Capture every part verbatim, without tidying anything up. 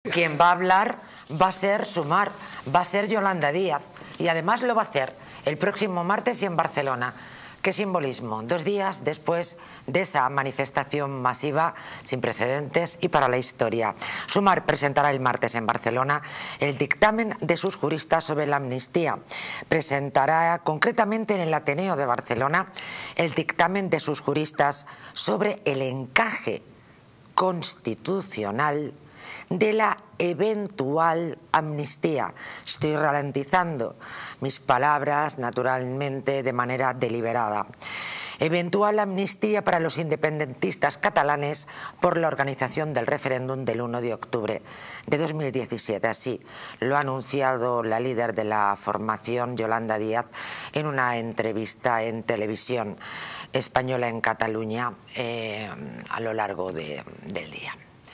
quien va a hablar va a ser Sumar, va a ser Yolanda Díaz, y además lo va a hacer el próximo martes y en Barcelona. ¿Qué simbolismo? Dos días después de esa manifestación masiva sin precedentes y para la historia. Sumar presentará el martes en Barcelona el dictamen de sus juristas sobre la amnistía. Presentará concretamente en el Ateneo de Barcelona el dictamen de sus juristas sobre el encaje constitucional de la eventual amnistía. Estoy ralentizando mis palabras, naturalmente, de manera deliberada. Eventual amnistía para los independentistas catalanes por la organización del referéndum del uno de octubre de dos mil diecisiete. Así lo ha anunciado la líder de la formación, Yolanda Díaz, en una entrevista en televisión española en Cataluña eh, a lo largo de, del día.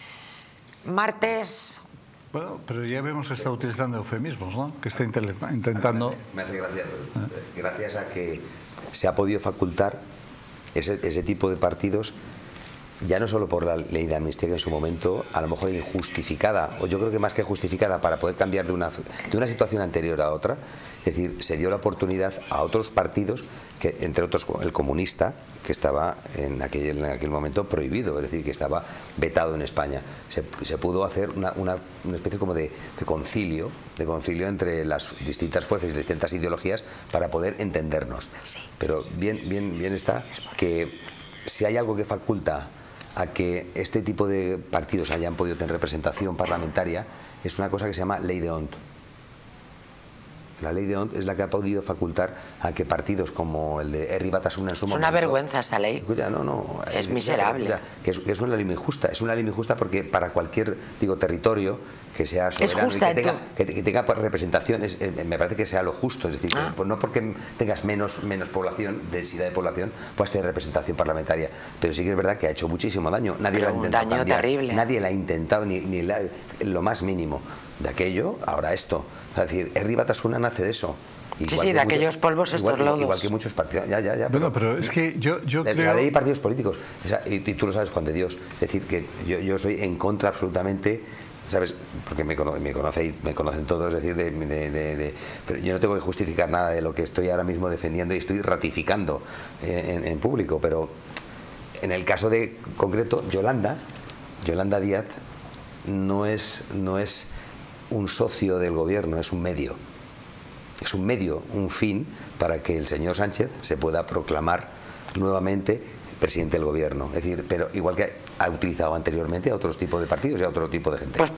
Martes... Bueno, pero ya vemos que está utilizando eufemismos, ¿no? Que está intentando... Me hace gracia, gracias a que se ha podido facultar ese, ese tipo de partidos, ya no solo por la ley de amnistía, que en su momento a lo mejor injustificada, o yo creo que más que justificada, para poder cambiar de una, de una situación anterior a otra. Es decir, se dio la oportunidad a otros partidos, que entre otros el comunista, que estaba en aquel, en aquel momento prohibido, es decir, que estaba vetado en España. Se, se pudo hacer una, una, una especie como de, de concilio, de concilio entre las distintas fuerzas y distintas ideologías para poder entendernos. Pero bien, bien, bien está que si hay algo que faculta a que este tipo de partidos hayan podido tener representación parlamentaria, es una cosa que se llama ley de Hont. La ley de Hont es la que ha podido facultar a que partidos como el de Herri Batasuna en su momento... Es una vergüenza esa ley. Escucha, no, no, es miserable. Escucha, que, es, que es una ley muy justa. Es una ley muy justa porque para cualquier, digo, territorio que sea soberano es justa, y que tenga, que, que tenga representación, es, eh, me parece que sea lo justo. Es decir, ah. que, pues no porque tengas menos, menos población, densidad de población, puedas tener representación parlamentaria. Pero sí que es verdad que ha hecho muchísimo daño. Nadie Pero la ha intentado un daño cambiar. terrible. Nadie la ha intentado, ni, ni la, lo más mínimo. De aquello, ahora esto. Es decir, Herri Batasuna nace de eso. Igual sí, sí, de aquellos muchos, polvos estos igual, lodos. Igual que muchos partidos. Ya, ya, ya. Bueno, pero, pero es que yo, yo la, creo... La ley de partidos políticos, esa, y, y tú lo sabes, Juan de Dios. Es decir, que yo, yo soy en contra absolutamente, ¿sabes? Porque me, cono, me, conocéis, me conocen todos, es decir, de, de, de, de, pero yo no tengo que justificar nada de lo que estoy ahora mismo defendiendo y estoy ratificando en, en público. Pero en el caso de concreto, Yolanda, Yolanda Díaz no es, no es un socio del gobierno, es un medio. Es un medio, un fin para que el señor Sánchez se pueda proclamar nuevamente presidente del gobierno. Es decir, pero igual que ha utilizado anteriormente a otros tipos de partidos y a otro tipo de gente. Pues